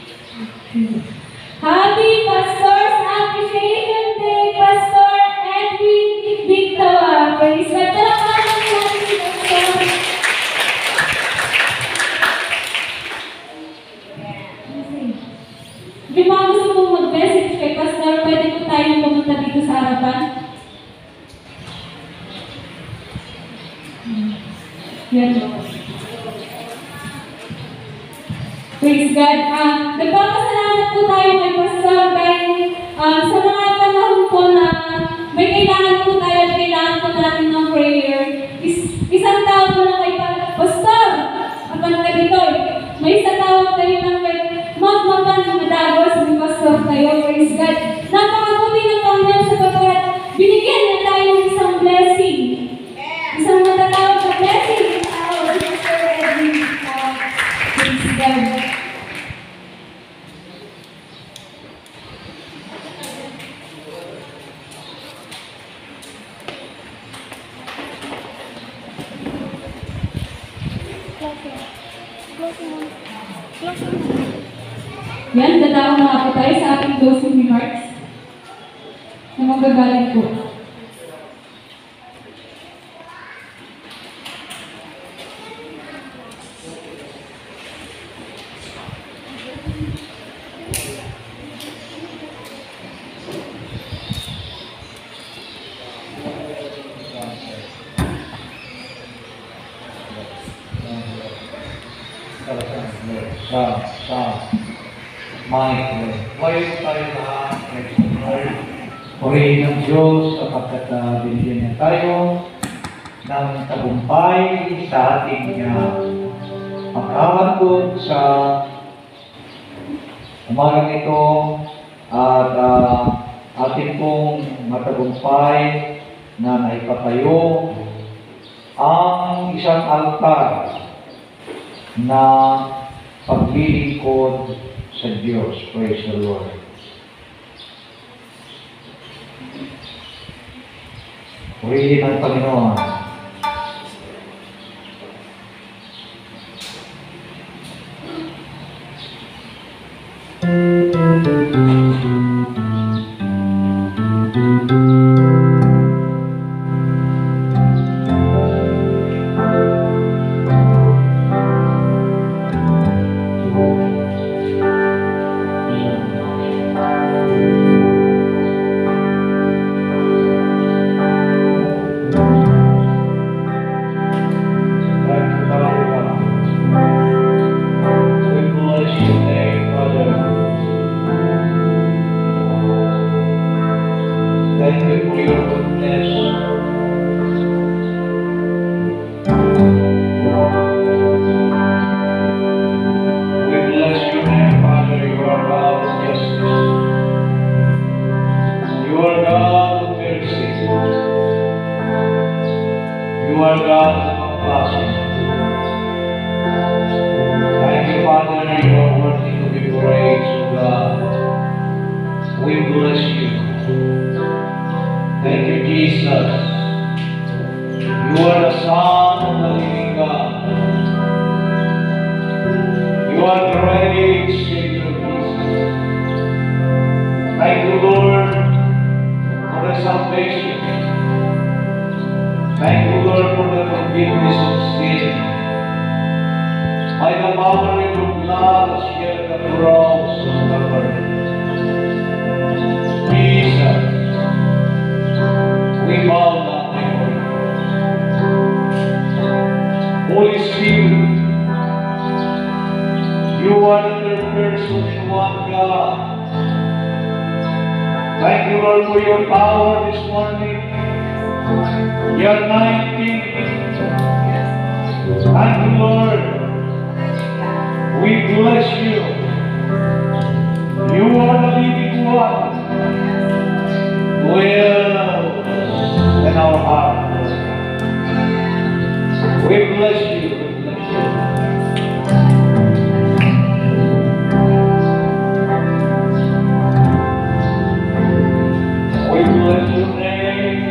Happy Pastor's Appreciation Day, Pastor Edwin Victor. Praise God. Palakpakan natin si Pastor. Di ba gusto mong mag-message kay Pastor? Pwede po tayong pumunta dito sa harapan? Yan. Praise God. Nagpapasalamat po tayo kay Pastor dahil sa mga panahon po na may kailangan po tayo at kailangan po natin ng prayer. Isang tawag po na kay Pastor, apan ka dito. May isang tawag tayo ng kay Magmapan Madagos, may Pastor tayo. Praise God. Napakabuti ng Panginoon sapagkat binigyan niya tayo ng isang blessing. Isang matatawag na blessing. Pastor Edwin. Praise God. Yan, dadaan na po tayo sa ating closing remarks na magagaling po. Ngayon tayo lahat ay purihin ng Diyos sapagkat binigyan niya tayo ng tagumpay sa ating pagkakatod sa umagang ito at ating pong matagumpay na naipatayo ang isang altar na paglilingkod sa Diyos. Praise the Lord. Purihin ang Panginoon. Holy Spirit, you are the third person in one God. Thank you, Lord, for your power this morning. Your anointing. Thank you, Lord. We bless you. You are the living one. Dwell in our heart. We bless you. We bless you. We bless your name.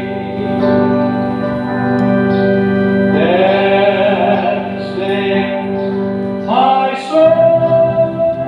Then sings my soul.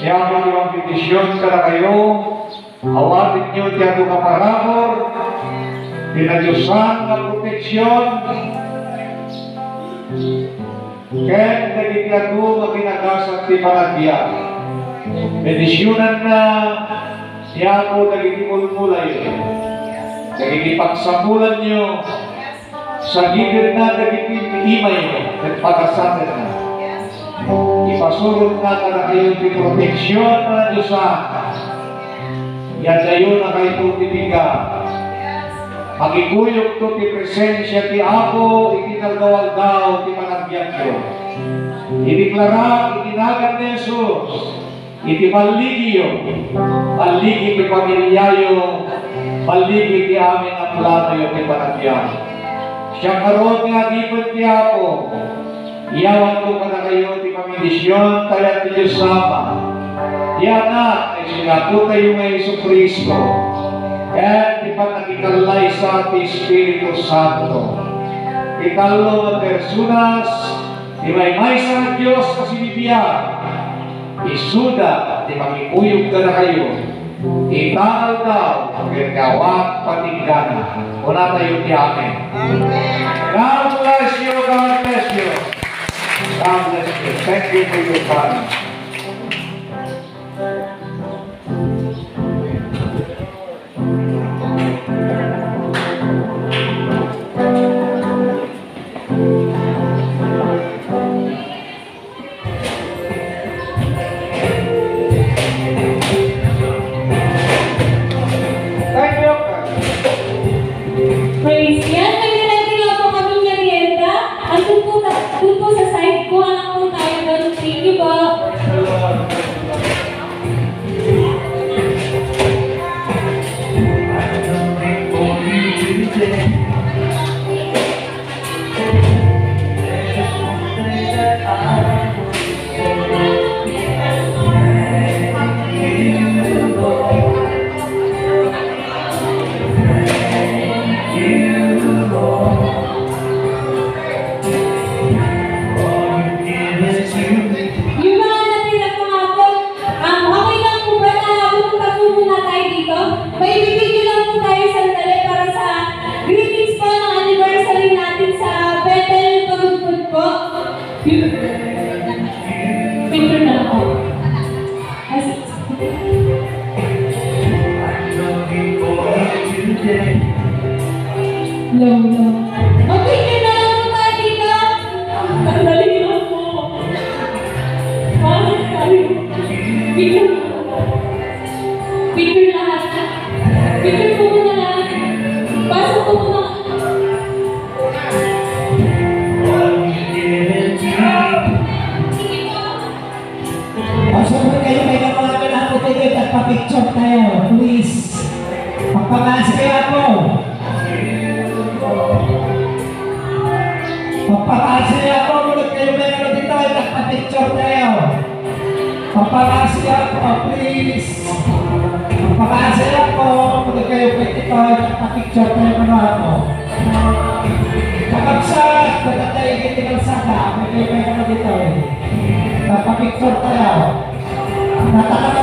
Siya mo yung petisyon ka na kayo, awatin niyo tiyago ka parabor, pinadyusan na proteksyon, kaya nagiglago makinagasan ti panagbiya. Petisyonan na siya mo nagigimulmulay, nagigipagsamulan niyo, sa gigil na nagigimimay at pagkasatin na. Ipasurot na ka na kayo ti proteksyon na Diyosan. Yan dayo na kayo tibiga. Magiguyog to ti presensya ti Apo, itinagawal daw ti panagbiyak ko. Ideklara, itinagan ni Jesus, iti paligyo, paligi ti pamilyayo, paligi ti amin ang plano yung ti panagbiyak. Siya karoon nga gipon ti Apo, iyawan ko ka na kayo ti pamindisyon, tayo ti Diyos sama. Di anak, ay sinapo tayo may Iso Kristo. Kaya di pa nakikalay sa ti Espiritu Santo. Ikalo na personas, di may sa Diyos kasi bibiyag. Isuda, di makikuyog ka na kayo. Itangal daw, gawat patinggana. Una tayo ti amin. God bless you, God bless you. God bless you. Thank you for your time. Thank you. Praise yan. Nag-ready lang po kami merienda. Andun po sa side ko. Anak po tayo doon. Thank you po. Yung mga natira kahapon, okay lang po ba na pumunta po muna tayo dito? May bibigyan lang po tayo sandali para sa greetings po ng anniversary natin sa Bethel Pagugpud po. Picture na ako. Low. Okay, yun na lang po tayo dito. Sandali lang po. Picture. Picture lahat. Picture po muna lahat. Pasok po muna. Siyempre kayo may kamagan ako tigit at papicture tayo. Please. Pagpamasi kayo ako. Pagpamasi ako. Mulot kayo may ano dito at papicture tayo. Pagpamasi ako. Please. Pagpamasi ako. Mulot kayo may dito at papicture tayo ano ako. Kapagsak. Tagatay kitikal saka. May kayo may ano dito. Papicture tayo. Nataka